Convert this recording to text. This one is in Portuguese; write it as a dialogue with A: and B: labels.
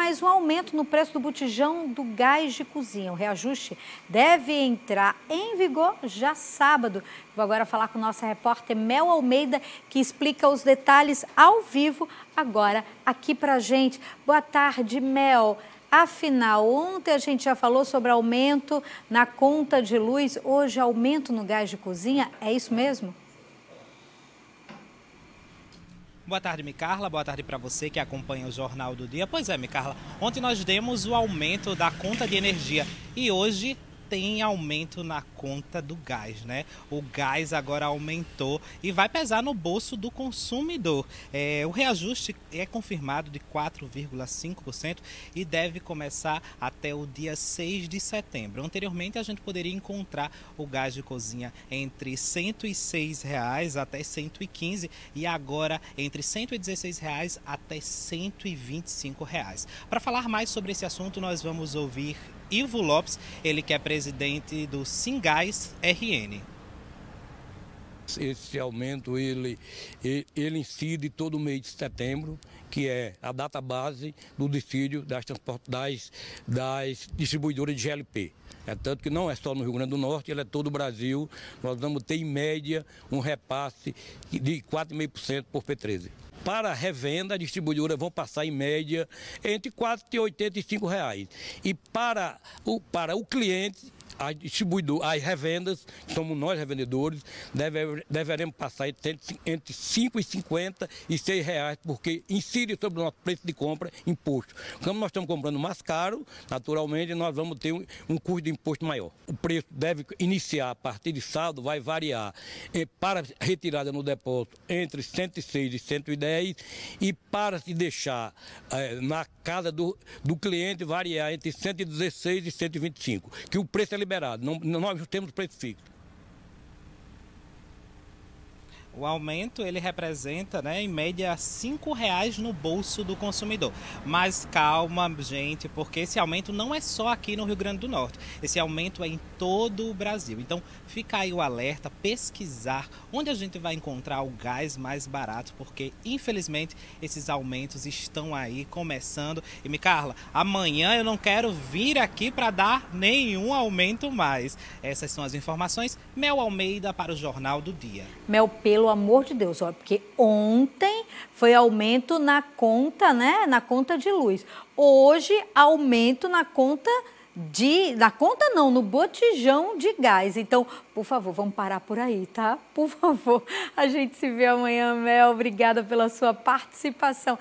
A: mais um aumento no preço do botijão do gás de cozinha. O reajuste deve entrar em vigor já sábado. Vou agora falar com nossa repórter Mel Almeida, que explica os detalhes ao vivo agora aqui pra gente. Boa tarde, Mel. Afinal, ontem a gente já falou sobre aumento na conta de luz, hoje aumento no gás de cozinha, é isso mesmo?
B: Boa tarde, Micarla. Boa tarde para você que acompanha o Jornal do Dia. Pois é, Micarla, ontem nós demos o aumento da conta de energia e hoje tem aumento na conta do gás, né? O gás agora aumentou e vai pesar no bolso do consumidor. O reajuste é confirmado de 4,5% e deve começar até o dia 6 de setembro. Anteriormente, a gente poderia encontrar o gás de cozinha entre R$ 106 até R$ 115 e agora entre R$ 116 até R$ 125. Para falar mais sobre esse assunto, nós vamos ouvir Ivo Lopes, ele que é presidente do Singás RN.
C: Esse aumento ele incide todo mês de setembro, que é a data base do dissídio das distribuidoras de GLP. É tanto que não é só no Rio Grande do Norte, ele é todo o Brasil. Nós vamos ter em média um repasse de 4,5% por P13. Para a revenda, as distribuidoras vão passar em média entre R$ 4 e R$ 85. E para o cliente, as revendas, que somos nós revendedores, deveremos passar entre R$ 5,50 e R$ 6, porque incide sobre o nosso preço de compra imposto. Como nós estamos comprando mais caro, naturalmente nós vamos ter um custo de imposto maior. O preço deve iniciar a partir de sábado, vai variar para retirada no depósito entre 106 e 110 e para se deixar na casa do cliente variar entre 116 e 125, que o preço é liberado, nós não temos preço fixo.
B: O aumento ele representa, em média, R$ 5 no bolso do consumidor. Mas calma, gente, porque esse aumento não é só aqui no Rio Grande do Norte. Esse aumento é em todo o Brasil. Então, fica aí o alerta, pesquisar onde a gente vai encontrar o gás mais barato, porque, infelizmente, esses aumentos estão aí começando. E, Micarla, amanhã eu não quero vir aqui para dar nenhum aumento mais. Essas são as informações. Mel Almeida para o Jornal do Dia.
A: Mel, pelo amor de Deus, olha, porque ontem foi aumento na conta, na conta de luz. Hoje, aumento na conta no botijão de gás. Então, por favor, vamos parar por aí, tá? Por favor, a gente se vê amanhã, Mel. Obrigada pela sua participação.